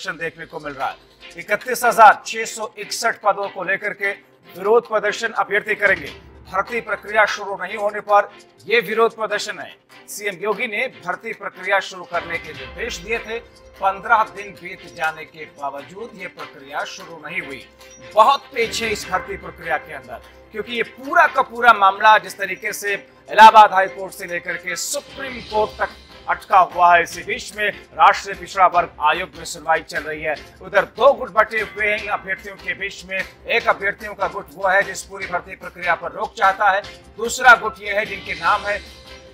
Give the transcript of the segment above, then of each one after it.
प्रदर्शन देखने को मिल रहा है। 31,661 पदों को लेकर के विरोध प्रदर्शन अभ्यर्थी करेंगे। भर्ती प्रक्रिया शुरू नहीं होने पर यह विरोध प्रदर्शन है। सीएम योगी ने भर्ती प्रक्रिया शुरू करने के निर्देश दिए थे। 15 दिन बीत जाने के बावजूद ये प्रक्रिया शुरू नहीं हुई। बहुत पेच है इस भर्ती प्रक्रिया के अंदर, क्योंकि ये पूरा का पूरा मामला जिस तरीके से इलाहाबाद हाई कोर्ट से लेकर के सुप्रीम कोर्ट तक अटका हुआ है। इसी बीच में राष्ट्रीय पिछड़ा वर्ग आयोग में सुनवाई चल रही है। उधर दो गुट बटे हुए हैं अभ्यर्थियों के बीच में। एक अभ्यर्थियों का गुट वो है जिस पूरी भर्ती प्रक्रिया पर रोक चाहता है। दूसरा गुट ये है जिनके नाम है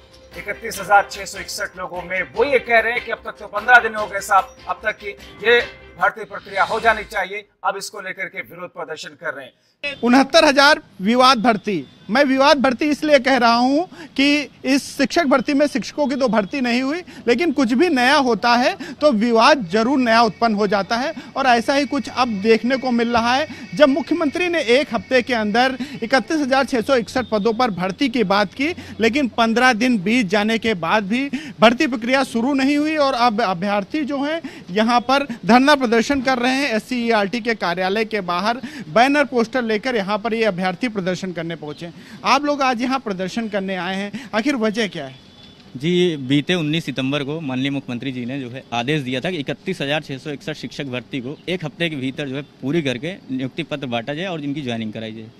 31,661 लोगों में, वो ये कह रहे हैं कि अब तक तो 15 दिन हो गए साहब, अब तक की ये भर्ती प्रक्रिया हो जानी चाहिए। अब इसको लेकर के विरोध प्रदर्शन कर रहे हैं। 69,000 विवाद भर्ती। मैं विवाद भर्ती इसलिए कह रहा हूं कि इस शिक्षक भर्ती में शिक्षकों की तो भर्ती नहीं हुई, लेकिन कुछ भी नया होता है तो विवाद जरूर नया उत्पन्न हो जाता है। और ऐसा ही कुछ अब देखने को मिल रहा है, जब मुख्यमंत्री ने एक हफ्ते के अंदर 31,661 पदों पर भर्ती की बात की, लेकिन 15 दिन बीत जाने के बाद भी भर्ती प्रक्रिया शुरू नहीं हुई। और अब अभ्यर्थी जो हैं यहाँ पर धरना प्रदर्शन कर रहे हैं। SCERT के कार्यालय के बाहर बैनर पोस्टर लेकर यहाँ पर ये अभ्यर्थी प्रदर्शन करने पहुंचे। आप लोग आज यहाँ प्रदर्शन करने आए हैं, आखिर वजह क्या है? जी, बीते 19 सितंबर को माननीय मुख्यमंत्री जी ने जो है आदेश दिया था कि 31,661 शिक्षक भर्ती को एक हफ्ते के भीतर जो है पूरी करके नियुक्ति पत्र बांटा जाए और जिनकी ज्वाइनिंग कराई जाए।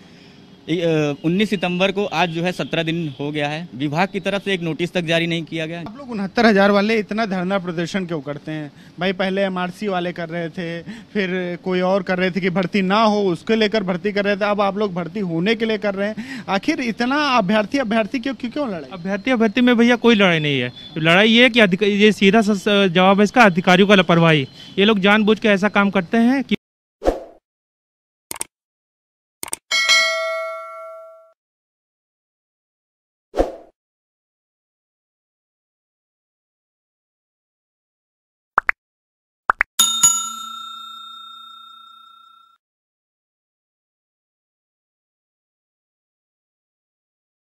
19 सितंबर को आज जो है 17 दिन हो गया है। विभाग की तरफ से एक नोटिस तक जारी नहीं किया गया। आप लोग 69,000 वाले इतना धरना प्रदर्शन क्यों करते हैं भाई? पहले MRC वाले कर रहे थे, फिर कोई और कर रहे थे कि भर्ती ना हो उसके लेकर भर्ती कर रहे थे, अब आप लोग भर्ती होने के लिए कर रहे हैं। आखिर इतना अभ्यर्थी क्यों लड़ाई? अभ्यर्थी में भैया कोई लड़ाई नहीं है। लड़ाई ये है कि ये सीधा जवाब है इसका, अधिकारियों का लापरवाही। ये लोग जानबूझ के ऐसा काम करते हैं कि